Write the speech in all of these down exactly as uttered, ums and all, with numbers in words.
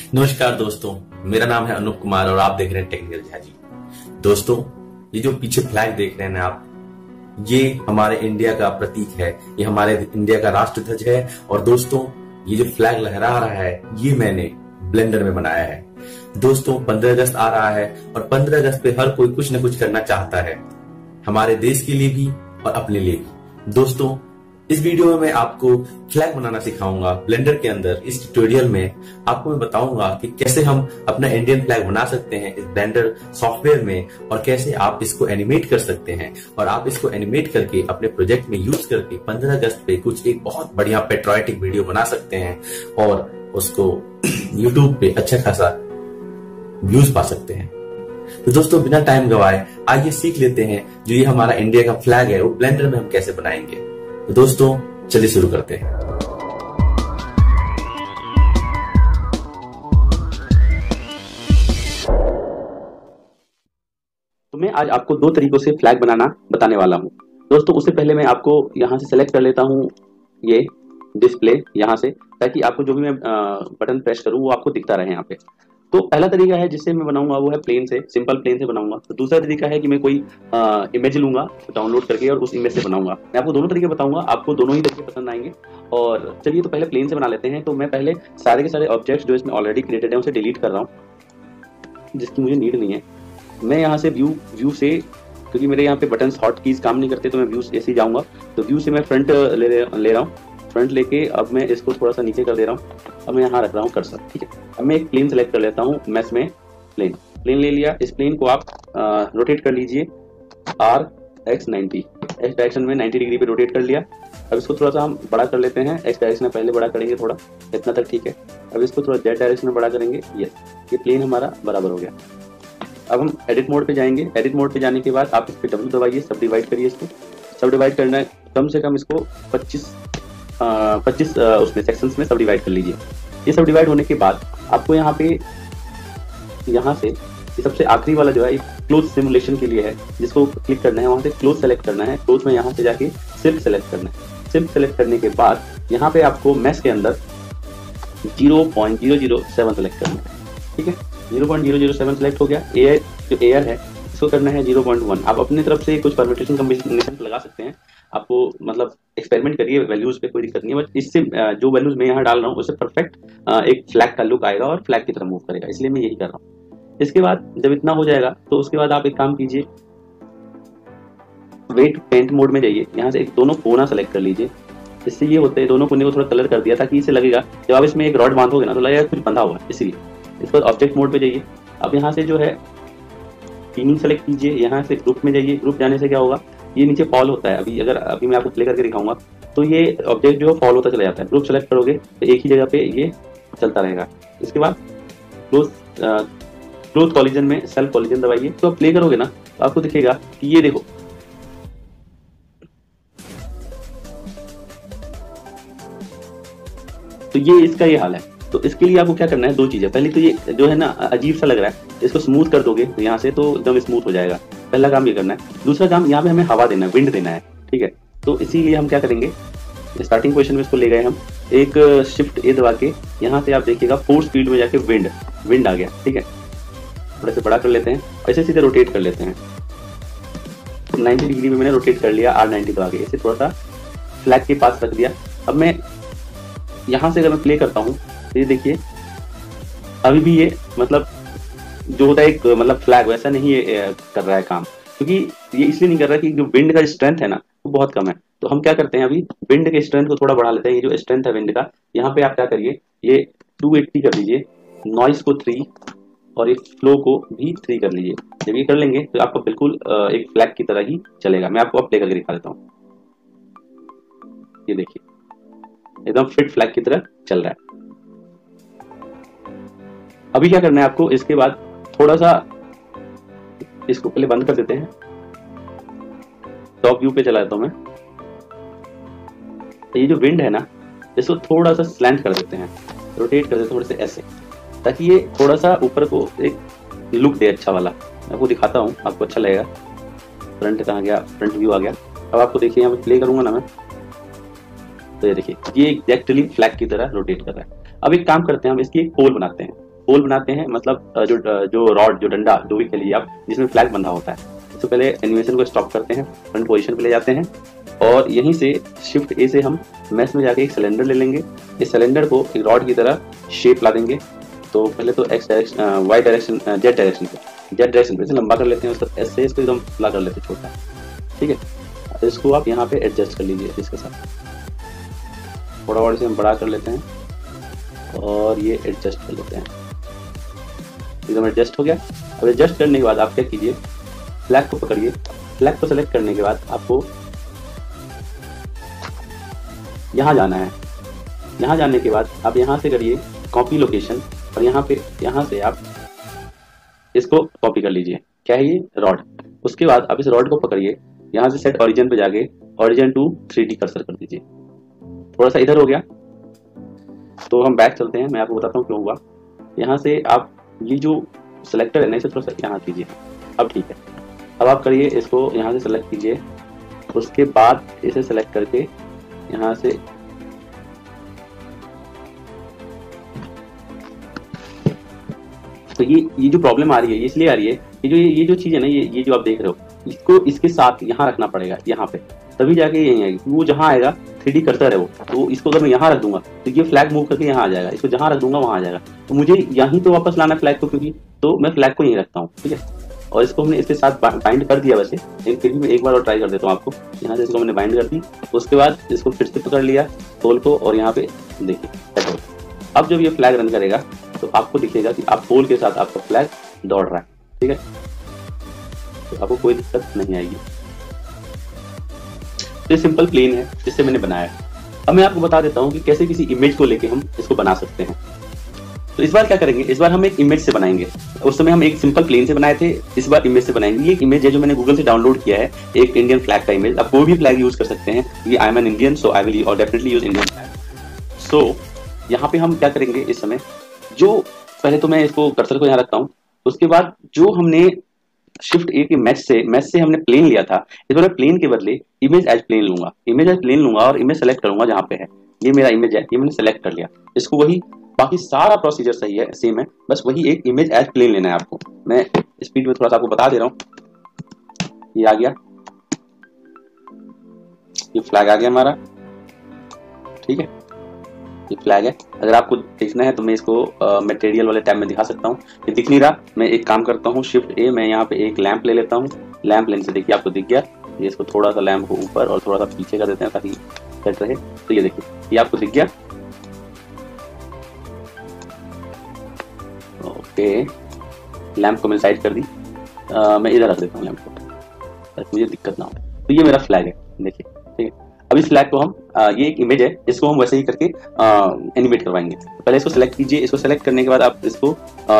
नमस्कार दोस्तों, मेरा नाम है अनूप कुमार और आप देख रहे हैं टेक्निकल झा जी। दोस्तों, ये जो पीछे फ्लैग देख रहे हैं आप, ये हमारे इंडिया का प्रतीक है, ये हमारे इंडिया का राष्ट्र ध्वज है। और दोस्तों, ये जो फ्लैग लहरा रहा है, ये मैंने ब्लेंडर में बनाया है। दोस्तों, पंद्रह अगस्त आ रहा है और पंद्रह अगस्त पे हर कोई कुछ न कुछ करना चाहता है, हमारे देश के लिए भी और अपने लिए भी। दोस्तों, इस वीडियो में मैं आपको फ्लैग बनाना सिखाऊंगा ब्लेंडर के अंदर। इस ट्यूटोरियल में आपको मैं बताऊंगा कि कैसे हम अपना इंडियन फ्लैग बना सकते हैं इस ब्लेंडर सॉफ्टवेयर में, और कैसे आप इसको एनिमेट कर सकते हैं। और आप इसको एनिमेट करके अपने प्रोजेक्ट में यूज करके पंद्रह अगस्त पे कुछ एक बहुत बढ़िया पेट्रियोटिक वीडियो बना सकते हैं और उसको यूट्यूब पे अच्छा खासा व्यूज पा सकते हैं। तो दोस्तों, बिना टाइम गवाए आइए सीख लेते हैं जो ये हमारा इंडिया का फ्लैग है वो ब्लेंडर में हम कैसे बनाएंगे। तो दोस्तों, चलिए शुरू करते हैं। तो मैं आज आपको दो तरीकों से फ्लैग बनाना बताने वाला हूं। दोस्तों, उससे पहले मैं आपको यहां से सेलेक्ट कर लेता हूं ये डिस्प्ले यहां से, ताकि आपको जो भी मैं बटन प्रेस करूं वो आपको दिखता रहे यहाँ पे। तो पहला तरीका है जिससे मैं बनाऊंगा वो है प्लेन से, सिंपल प्लेन से बनाऊंगा। तो दूसरा तरीका है कि मैं कोई इमेज लूंगा डाउनलोड करके और उस इमेज से बनाऊंगा। मैं आपको दोनों तरीके बताऊंगा, आपको दोनों ही तरीके पसंद आएंगे। और चलिए, तो पहले प्लेन से बना लेते हैं। तो मैं पहले सारे के सारे ऑब्जेक्ट्स जो इसमें ऑलरेडी क्रिएटेड है उसे डिलीट कर रहा हूँ, जिसकी मुझे नीड नहीं है। मैं यहाँ से व्यू व्यू से, क्योंकि मेरे यहाँ पे बटन हॉट कीज काम नहीं करते, तो मैं व्यू ऐसे ही जाऊँगा। तो व्यू से मैं फ्रंट ले ले रहा हूँ, फ्रंट लेके अब मैं इसको थोड़ा सा नीचे कर दे रहा हूँ। अब मैं यहाँ रख रहा हूँ कर्सर, ठीक है। अब मैं एक प्लेन सेलेक्ट कर लेता हूँ, मैश में प्लेन प्लेन ले लिया। इस प्लेन को आप रोटेट कर लीजिए R X ninety, X direction में नाइन्टी डिग्री पे रोटेट कर लिया। अब इसको थोड़ा सा हम बड़ा कर लेते हैं, एक्स डायरेक्शन में पहले बड़ा करेंगे थोड़ा, इतना तक, ठीक है। अब इसको थोड़ा जेड डायरेक्शन में बड़ा करेंगे, यस, ये प्लेन हमारा बराबर हो गया। अब हम एडिट मोड पे जाएंगे। एडिट मोड पे जाने के बाद आप इस पर डब्ल्यू दबाइए, सब डिवाइड करिए। इसको सब डिवाइड करना है, कम से कम इसको पच्चीस पच्चीस उसमें सेक्शंस में सब डिवाइड कर लीजिए। ये सब डिवाइड होने के बाद आपको यहाँ पे यहाँ से सबसे आखिरी वाला जो है एक क्लोज सिमुलेशन के लिए है, जिसको क्लिक करना है। वहाँ से क्लोज सेलेक्ट करना है। क्लोज में यहाँ से जाके सिर्फ सेलेक्ट करना है। सिर्फ सेलेक्ट करने के बाद यहाँ पे आपको मैश के अंदर zero point zero zero seven select करना है, ठीक है। Zero point zero zero seven select हो गया। एयर जो एयर है इसको करना है जीरो पॉइंट वन। आप अपनी तरफ से कुछ परम्यूटेशन कॉम्बिनेशन लगा सकते हैं, आपको मतलब एक्सपेरिमेंट करिए वैल्यूज पे, कोई दिक्कत नहीं है। बट इससे जो वैल्यूज मैं यहाँ डाल रहा हूँ उससे परफेक्ट एक फ्लैग का लुक आएगा और फ्लैग की तरह मूव करेगा, इसलिए मैं यही कर रहा हूँ। इसके बाद जब इतना हो जाएगा तो उसके बाद आप एक काम कीजिए, वेट पेंट मोड में जाइए। यहाँ से एक दोनों कोना सेलेक्ट कर लीजिए। इससे ये होता है, दोनों कोने को थोड़ा कलर कर दिया ताकि इसे लगेगा जब आप इसमें एक रॉड बांधोगे ना तो लगेगा कुछ बंधा हुआ है, इसलिए। इस पर ऑब्जेक्ट मोड पे जाइए। अब यहाँ से जो है टीमिंग सेलेक्ट कीजिए। यहाँ से ग्रुप में जाइए। ग्रुप जाने से क्या होगा, ये नीचे फॉल होता है। अभी अगर अभी मैं आपको प्ले करके दिखाऊंगा तो ये ऑब्जेक्ट जो है फॉल होता चला जाता है। ग्रुप सेलेक्ट करोगे तो एक ही जगह पे ये चलता रहेगा। इसके बाद क्लोज क्लोज कॉलिजन में सेल्फ कॉलिजन दबाइए। तो आप प्ले करोगे ना तो आपको दिखेगा कि ये देखो, तो ये इसका ये हाल है। तो इसके लिए आपको क्या करना है, दो चीजें। पहली तो ये जो है ना अजीब सा लग रहा है, इसको स्मूथ कर दोगे तो यहाँ से तो एकदम स्मूथ हो जाएगा। पहला काम ये करना है। दूसरा काम, यहाँ पे हमें हवा देना है, विंड देना है, ठीक है। तो इसीलिए हम क्या करेंगे, स्टार्टिंग पोजीशन में इसको ले गए हम, एक शिफ्ट ए दबा के यहाँ से आप देखिएगा फोर्स स्पीड में जाके विंड विंड आ गया, ठीक है। थोड़ा से बड़ा कर लेते हैं, ऐसे सीधे रोटेट कर लेते हैं। नाइन्टी डिग्री में मैंने रोटेट कर लिया, आर नाइन्टी दबा के इसे थोड़ा सा फ्लैग के पास रख दिया। अब मैं यहाँ से अगर मैं प्ले करता हूँ तो ये देखिए अभी भी ये मतलब जो होता है एक मतलब फ्लैग वैसा नहीं ये कर रहा है काम, क्योंकि ये इसलिए नहीं कर रहा कि जो विंड का स्ट्रेंथ है ना वो बहुत कम है। तो हम क्या करते हैं, अभी विंड के स्ट्रेंथ को थोड़ा बढ़ा लेते हैं। ये जो स्ट्रेंथ है विंड का, यहाँ पे आप क्या करिए, ये टू एट्टी कर लीजिए, नॉइस को थ्री और एक फ्लो को भी थ्री कर लीजिए। जब ये कर लेंगे तो आपको बिल्कुल एक फ्लैग की तरह ही चलेगा। मैं आपको अब प्ले करके दिखा देता हूँ। ये देखिए एकदम फिट फ्लैग की तरह चल रहा है। अभी क्या करना है आपको, इसके बाद थोड़ा सा इसको पहले बंद कर देते हैं। टॉप व्यू पे चला जाता हूं मैं। ये जो विंड है ना इसको थोड़ा सा स्लैंट कर देते हैं, रोटेट कर देते हैं थोड़े से ऐसे, ताकि ये थोड़ा सा ऊपर को एक लुक दे अच्छा वाला। मैं आपको दिखाता हूँ, आपको अच्छा लगेगा। फ्रंट कहाँ गया, फ्रंट व्यू आ गया। अब आपको देखिए यहाँ पे प्ले करूंगा ना मैं, तो ये देखिए ये एग्जैक्टली फ्लैग की तरह रोटेट कर रहा है। अब एक काम करते हैं, हम इसकी एक पोल बनाते हैं। पोल बनाते हैं, मतलब जो जो रॉड, जो डंडा, जो भी कह लीजिए आप, जिसमें फ्लैग बंधा होता है। इससे पहले एनिमेशन को स्टॉप करते हैं, फ्रंट पोजीशन पे ले जाते हैं और यहीं से शिफ्ट ए से हम मैश में जाके एक सिलेंडर ले लेंगे। इस सिलेंडर को एक रॉड की तरह शेप ला देंगे। तो पहले तो X direction, Y direction, Z direction पे, जेड डायरेक्शन पे इसे लंबा कर लेते हैं, उसका एस से इसको एकदम खुला कर लेते हैं छोटा, ठीक है। इसको आप यहाँ पे एडजस्ट कर लीजिए इसके साथ, थोड़ा और इसे हम बड़ा कर लेते हैं और ये एडजस्ट कर लेते हैं, एकदम एडजस्ट हो गया। अब एडजस्ट करने के बाद आप क्या कीजिए, फ्लैग को पकड़िए। फ्लैग को सेलेक्ट करने के बाद आपको यहाँ जाना है। यहाँ जाने के बाद आप यहाँ से करिए कॉपी लोकेशन और यहाँ पे, यहाँ से आप इसको कॉपी कर लीजिए। क्या है ये, रॉड। उसके बाद आप इस रॉड को पकड़िए, यहाँ से सेट ओरिजिन पे जाके origin to three D cursor कर दीजिए। थोड़ा सा इधर हो गया तो हम बैक चलते हैं, मैं आपको बताता हूँ क्यों हुआ। यहाँ से आप ये जो सिलेक्टर है ना, इसे थोड़ा सा यहाँ कीजिए। अब ठीक है, अब आप करिए इसको यहाँ से सेलेक्ट कीजिए। उसके बाद इसे सेलेक्ट करके यहाँ से तो ये ये जो प्रॉब्लम आ रही है ये इसलिए आ रही है, ये जो ये जो चीज है ना, ये ये जो आप देख रहे हो, इसको इसके साथ यहाँ रखना पड़ेगा, यहाँ पे, तभी जाके यहीं आएगी। वो जहाँ आएगा थ्री डी कर्सर है वो, तो इसको अगर मैं यहाँ रख दूंगा तो ये फ्लैग मूव करके यहाँ आ जाएगा, इसको जहाँ रख दूंगा वहाँ आ जाएगा। तो मुझे यहीं तो वापस लाना फ्लैग को, क्योंकि तो मैं फ्लैग को यहीं रखता हूँ, ठीक है। और इसको हमने इसके साथ बाइंड कर दिया वैसे, लेकिन फिर भी मैं एक बार और ट्राई कर देता हूँ आपको। यहाँ से इसको मैंने बाइंड कर दी, उसके बाद इसको फिर से पकड़ लिया पोल को और यहाँ पे देखिए। अब जब ये फ्लैग रन करेगा तो आपको दिखेगा कि आप पोल के साथ आपका फ्लैग दौड़ रहा है, ठीक है। तो आपको कोई दिक्कत नहीं आएगी। ये सिंपल प्लेन है जिससे मैंने बनाया है। अब मैं आपको बता देता हूँ कि कैसे किसी इमेज को लेके हम इसको बना सकते हैं। तो इस बार क्या करेंगे, इस बार हम एक इमेज से बनाएंगे। उस समय हम एक सिंपल प्लेन से बनाए थे, इस बार इमेज से बनाएंगे। ये एक इमेज है जो मैंने गूगल से डाउनलोड किया है, एक इंडियन फ्लैग का इमेज। आप कोई भी फ्लैग यूज कर सकते हैं, ये I am an Indian so I will और definitely use Indian flag. So यहाँ पे हम क्या करेंगे इस समय, जो पहले तो मैं इसको कर्सर को यहाँ रखता हूँ। उसके बाद जो हमने शिफ्ट ए के मैच से मैच से हमने प्लेन लिया था, इस बार प्लेन के बदले इमेज एज प्लेन लूंगा। इमेज एज प्लेन लूंगा और इमेज सेलेक्ट करूंगा जहाँ पे है, ये मेरा इमेज है, ये मैंने सेलेक्ट कर लिया। इसको वही, बाकी सारा प्रोसीजर सही है, सेम है, बस वही एक इमेज एज प्लेन लेना है आपको। मैं स्पीड में थोड़ा सा आपको बता दे रहा हूँ। ये आ गया, ये फ्लैग आ गया हमारा, ठीक है। ये फ्लैग है। अगर आपको देखना है तो मैं इसको मटेरियल वाले टैब में दिखा सकता हूँ। ये दिख नहीं रहा, मैं एक काम करता हूँ, शिफ्ट ए, मैं यहाँ पे एक लैंप ले लेता हूँ। लैंप लेने से देखिए आपको दिख गया। ये इसको थोड़ा सा लैंप को ऊपर और थोड़ा सा पीछे कर देते हैं ताकि सेट रहे। तो ये देखिए, ये आपको दिख गया। ओके, लैंप को मैंने साइड कर दी। आ, मैं इधर रख देता हूँ लैंप को ताकि मुझे दिक्कत ना हो। तो ये मेरा फ्लैग है, देखिए, ठीक है। अब इस फ्लैग को हम आ, ये एक इमेज है, इसको हम वैसे ही करके एनिमेट करवाएंगे। तो पहले इसको सेलेक्ट कीजिए। इसको सेलेक्ट करने के बाद आप इसको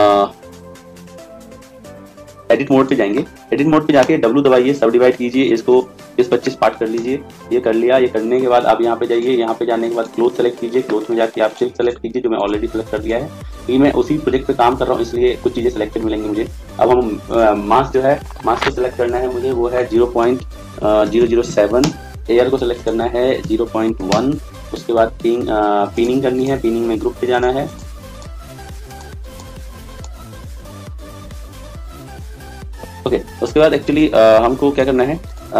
एडिट मोड पे जाएंगे। एडिट मोड पे जाके डब्ल्यू दबाइए, सब डिवाइड कीजिए, इसको बीस पच्चीस पार्ट कर लीजिए। ये कर लिया। ये करने के बाद आप यहाँ पे जाइए, यहाँ पे जाने के बाद क्लोथ सेलेक्ट कीजिए। क्लोथ में जाके आप सिल्क सेलेक्ट कीजिए, जो मैं ऑलरेडी सेलेक्ट कर दिया है, क्योंकि मैं उसी प्रोजेक्ट पे काम कर रहा हूँ, इसलिए कुछ चीजें सेलेक्टेड मिलेंगी मुझे। अब हम मास्क जो है, मास्क को सेलेक्ट करना है मुझे, वो है zero point zero zero seven. Air को सेलेक्ट करना है जीरो पॉइंट वन। उसके बाद पिन पिनिंग करनी है, पिनिंग में ग्रुप पे जाना है। ओके okay, उसके बाद एक्चुअली हमको क्या करना है,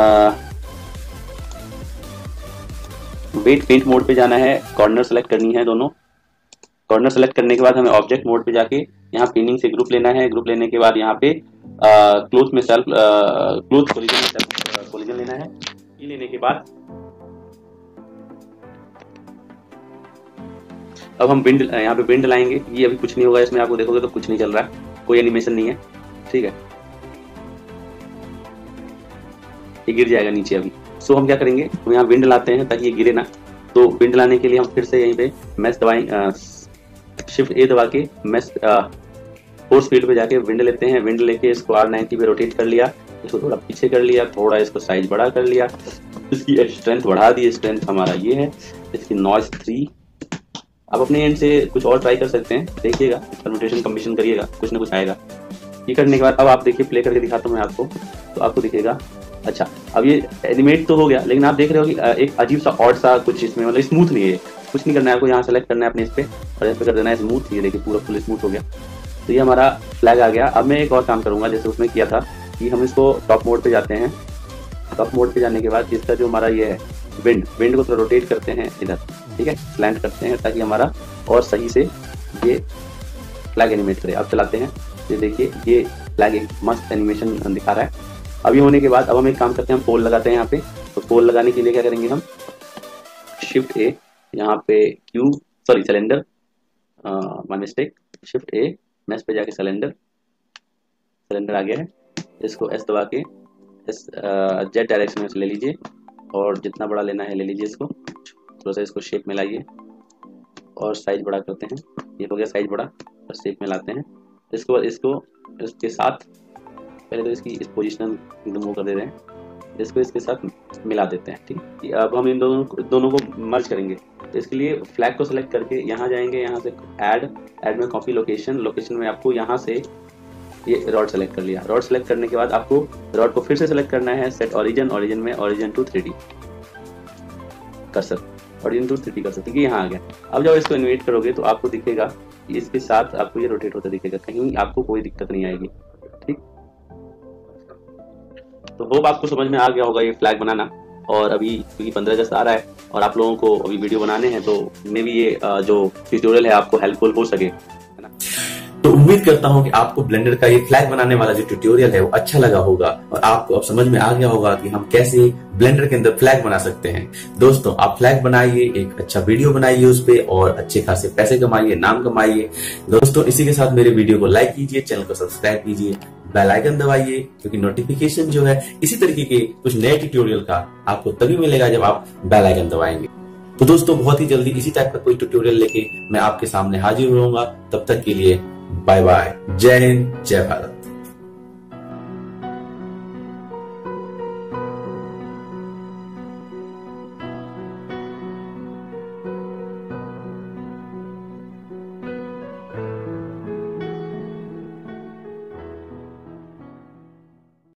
वेट पेंट मोड पे जाना है, कॉर्नर सेलेक्ट करनी है दोनों। कॉर्नर सेलेक्ट करने के बाद हमें ऑब्जेक्ट मोड पे जाके यहाँ पिनिंग से ग्रुप लेना है। ग्रुप लेने के बाद यहाँ पे क्लोथ में सेल्फ क्लोथ कोलिजन में सेल्फ कोलिजन लेना है। ये लेने के बाद अब हम बिंड यहाँ पे बिंड लाएंगे। ये अभी कुछ नहीं होगा इसमें, आपको देखोगे तो कुछ नहीं चल रहा है, कोई एनिमेशन नहीं है, ठीक है। ये गिर जाएगा नीचे अभी। सो हम क्या करेंगे, हम यहाँ विंड लाते हैं ताकि ये गिरे ना। तो विंड लाने के लिए हम फिर से यहीं पे मैश दबाएं, शिफ्ट ए दबा के मैश फोर्स फील्ड पे जाके विंड लेते हैं। विंड लेके इसको आर नाइन्टी पे रोटेट कर लिया, इसको थोड़ा पीछे कर लिया, थोड़ा इसको साइज बड़ा कर लिया, इसकी स्ट्रेंथ बढ़ा दी। स्ट्रेंथ हमारा ये है, इसकी नॉइज थ्री। आप अपने एंड से कुछ और ट्राई कर सकते हैं, देखिएगा, परम्यूटेशन कम्बिनेशन करिएगा, कुछ ना कुछ आएगा। ये करने के बाद अब आप देखिए, प्ले करके दिखाता हूँ मैं आपको, तो आपको दिखेगा। अच्छा, अब ये एनिमेट तो हो गया, लेकिन आप देख रहे हो कि एक अजीब सा ऑड सा कुछ इसमें, मतलब स्मूथ नहीं है। कुछ नहीं करना है आपको, यहाँ सेलेक्ट करना है अपने इस पे और इस पे कर देना है स्मूथ। ये देखिए पूरा फुल स्मूथ हो गया। तो ये हमारा फ्लैग आ गया। अब मैं एक और काम करूंगा जैसे उसमें किया था कि हम इसको टॉप मोड पे जाते हैं। टॉप मोड पे जाने के बाद इसका जो हमारा ये है विंड विंड को थोड़ा रोटेट करते हैं इधर, ठीक है, स्लैंट करते हैं ताकि हमारा और सही से ये फ्लैग एनिमेट करे। अब चलाते हैं, ये देखिए ये फ्लैग एक मस्त एनिमेशन दिखा रहा है। अब ये होने के बाद अब हम एक काम करते हैं, हम पोल लगाते हैं यहाँ पे। तो पोल लगाने के लिए क्या करेंगे हम, शिफ्ट ए, यहाँ पे Q sorry cylinder, my mistake, shift A, mesh पे जाके सिलेंडर, सिलेंडर आ गया है। इसको एस दबा के एस जेड डायरेक्शन में से ले लीजिए और जितना बड़ा लेना है ले लीजिए। इसको थोड़ा सा इसको शेप में लाइए और साइज बड़ा करते हैं। ये हो गया साइज बड़ा और शेप में लाते हैं। इसको इसको इसके साथ पहले तो इसकी इस पोजीशन एकदम वो कर दे रहे हैं, इसको इसके साथ मिला देते हैं, ठीक। अब हम इन दोनों दोनों को मर्ज करेंगे। तो इसके लिए फ्लैग को सिलेक्ट करके यहाँ जाएंगे, यहाँ से ऐड ऐड में कॉपी लोकेशन, लोकेशन में आपको यहाँ से ये रॉड सेलेक्ट कर लिया। रॉड सेलेक्ट करने के बाद आपको रॉड को फिर से सेलेक्ट करना है, सेट ओरिजिन, ओरिजिन में origin to three D cursor, origin to three D cursor, ठीक है, यहाँ आ गया। अब जब इसको इन्वेट करोगे तो आपको दिखेगा कि इसके साथ आपको ये रोटेट होता दिखेगा, कहीं आपको कोई दिक्कत नहीं आएगी, ठीक। तो होप आपको समझ में आ गया होगा ये फ्लैग बनाना। और अभी क्योंकि पंद्रह अगस्त आ रहा है और आप लोगों को अभी वीडियो बनाने हैं, तो मे भी ये जो ट्यूटोरियल है आपको हेल्पफुल हो सके, है ना। तो उम्मीद करता हूं कि आपको ब्लेंडर का ये फ्लैग बनाने वाला जो ट्यूटोरियल है वो अच्छा लगा होगा और आपको अब समझ में आ गया होगा कि हम कैसे ब्लेंडर के अंदर फ्लैग बना सकते हैं। दोस्तों आप फ्लैग बनाइए, एक अच्छा वीडियो बनाइए उस पे और अच्छे खासे पैसे कमाइए, नाम कमाइए। दोस्तों इसी के साथ मेरे वीडियो को लाइक कीजिए, चैनल को सब्सक्राइब कीजिए, बेल आइकन दबाइए, क्योंकि नोटिफिकेशन जो है इसी तरीके के कुछ नए ट्यूटोरियल का आपको तभी मिलेगा जब आप बेल आइकन दबाएंगे। तो दोस्तों बहुत ही जल्दी इसी टाइप का कोई ट्यूटोरियल लेके मैं आपके सामने हाजिर होऊंगा। तब तक के लिए बाय बाय, जय हिंद, जय भारत।